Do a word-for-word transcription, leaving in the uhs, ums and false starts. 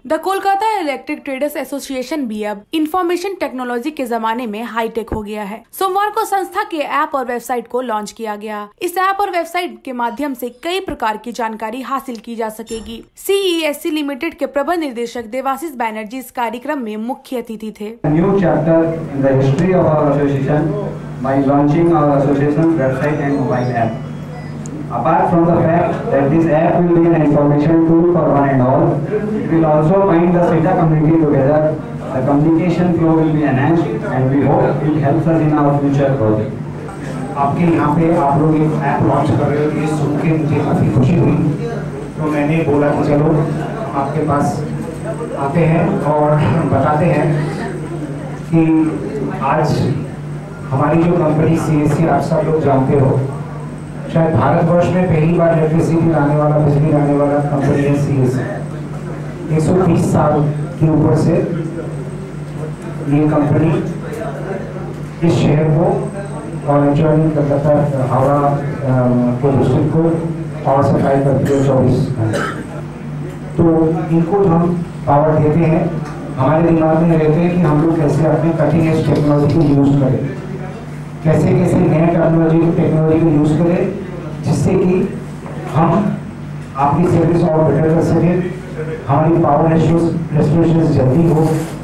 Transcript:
The Kolkata electric traders association भी अब information technology के जमाने में हाईटेक हो गया है। सोमवार को संस्था के ऐप और वेबसाइट को लॉन्च किया गया। इस ऐप और वेबसाइट के माध्यम से कई प्रकार की जानकारी हासिल की जा सकेगी। सी ई एस सी लिमिटेड के प्रबंध निदेशक देवाशीष बैनर्जी इस कार्यक्रम में मुख्य अतिथि थे। New chapter in the history of our association by launching our association website and mobile app. Apart from the fact that this app will be an information tool for one and all, it will also bind the CETA community together. The communication flow will be enhanced and we hope it helps us in our future growth. आपके यहाँ पे आप लोग एक app launch कर रहे हो, ये सुन के मुझे काफ़ी खुशी हुई। तो मैंने बोला कि चलो आपके पास आते हैं और बताते हैं कि आज हमारी जो कंपनी सी ए सी, आप सब लोग जानते हो, शायद भारतवर्ष में पहली बार इलेक्ट्रिसिटी लाने वाला, बिजली लाने वाला कंपनी है सी ए सी। एक सौ बीस साल के ऊपर से ये कंपनी इस शहर को और एडजॉइनिंग कलकत्ता हावड़ा के डिस्ट्रिक्ट को पावर सप्लाई करती है चौबीस घंटे। तो इनको हम पावर देते हैं। हमारे दिमाग में रहते हैं कि हम लोग कैसे अपने कटिंग एज टेक्नोलॉजी को यूज़ करें, कैसे कैसे नए टेक्नोलॉजी टेक्नोलॉजी को यूज़ करें जिससे कि हम आपकी सर्विस और बेटर कर सकें, हमारी पावर रेस्टोरेशन जल्दी हो,